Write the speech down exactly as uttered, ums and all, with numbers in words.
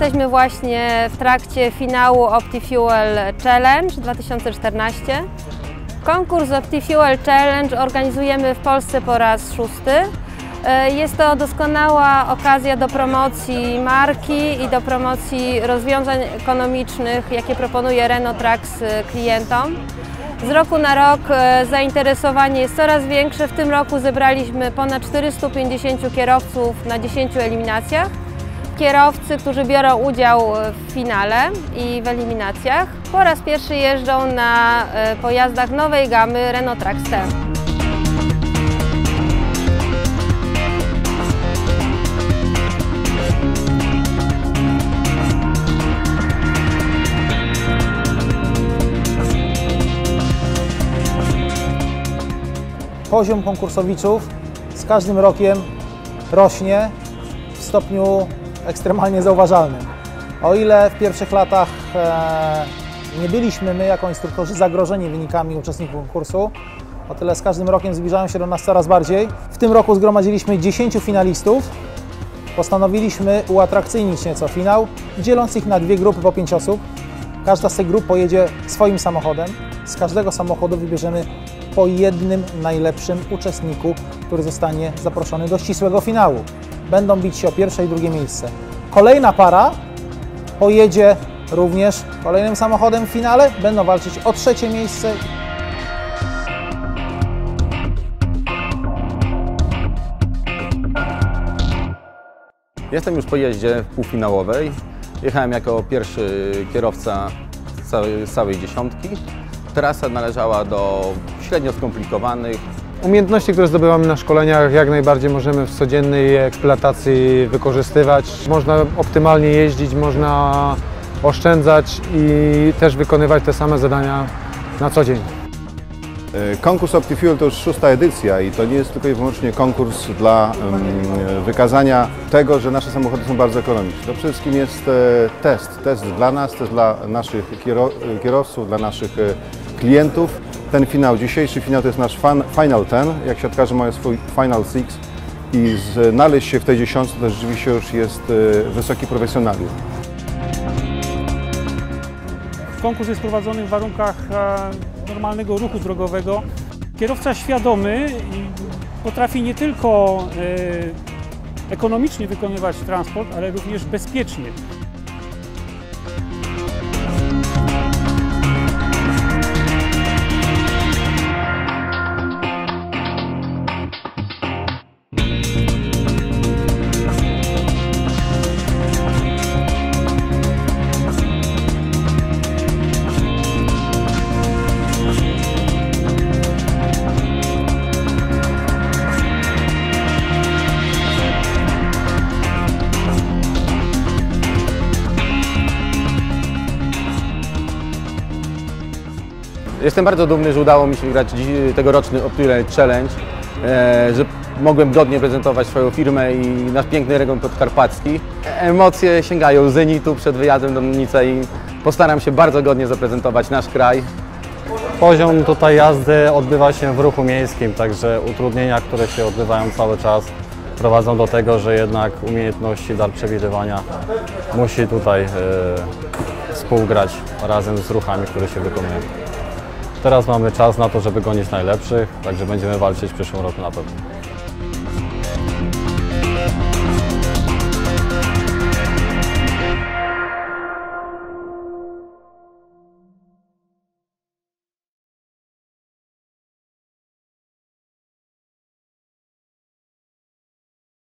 Jesteśmy właśnie w trakcie finału OptiFuel Challenge dwa tysiące czternaście. Konkurs OptiFuel Challenge organizujemy w Polsce po raz szósty. Jest to doskonała okazja do promocji marki i do promocji rozwiązań ekonomicznych, jakie proponuje Renault Trucks klientom. Z roku na rok zainteresowanie jest coraz większe. W tym roku zebraliśmy ponad czterystu pięćdziesięciu kierowców na dziesięciu eliminacjach. Kierowcy, którzy biorą udział w finale i w eliminacjach, po raz pierwszy jeżdżą na pojazdach nowej gamy Renault Trucks T. Poziom konkursowiczów z każdym rokiem rośnie w stopniu ekstremalnie zauważalnym. O ile w pierwszych latach e, nie byliśmy my jako instruktorzy zagrożeni wynikami uczestników konkursu, o tyle z każdym rokiem zbliżają się do nas coraz bardziej. W tym roku zgromadziliśmy dziesięciu finalistów. Postanowiliśmy uatrakcyjnić nieco finał, dzieląc ich na dwie grupy po pięć osób. Każda z tych grup pojedzie swoim samochodem. Z każdego samochodu wybierzemy po jednym najlepszym uczestniku, który zostanie zaproszony do ścisłego finału. Będą bić się o pierwsze i drugie miejsce. Kolejna para pojedzie również kolejnym samochodem w finale, będą walczyć o trzecie miejsce. Jestem już po jeździe półfinałowej. Jechałem jako pierwszy kierowca z całej, z całej dziesiątki. Trasa należała do średnio skomplikowanych. Umiejętności, które zdobywamy na szkoleniach, jak najbardziej możemy w codziennej eksploatacji wykorzystywać. Można optymalnie jeździć, można oszczędzać i też wykonywać te same zadania na co dzień. Konkurs OptiFuel to już szósta edycja i to nie jest tylko i wyłącznie konkurs dla um, wykazania tego, że nasze samochody są bardzo ekonomiczne. To przede wszystkim jest test. Test dla nas, test dla naszych kierowców, dla naszych klientów. Ten finał, dzisiejszy finał to jest nasz Final Ten. Jak siatkarze mają swój Final Six i znaleźć się w tej dziesiątce to rzeczywiście już jest wysoki profesjonalizm. Konkurs jest prowadzony w warunkach normalnego ruchu drogowego. Kierowca świadomy potrafi nie tylko ekonomicznie wykonywać transport, ale również bezpiecznie. Jestem bardzo dumny, że udało mi się wygrać tegoroczny OptiFuel Challenge, że mogłem godnie prezentować swoją firmę i nasz piękny region podkarpacki. Emocje sięgają zenitu przed wyjazdem do Nicy i postaram się bardzo godnie zaprezentować nasz kraj. Poziom tutaj jazdy odbywa się w ruchu miejskim, także utrudnienia, które się odbywają cały czas, prowadzą do tego, że jednak umiejętności dar przewidywania musi tutaj e, współgrać razem z ruchami, które się wykonują. Teraz mamy czas na to, żeby gonić najlepszych, także będziemy walczyć w przyszłym roku na pewno.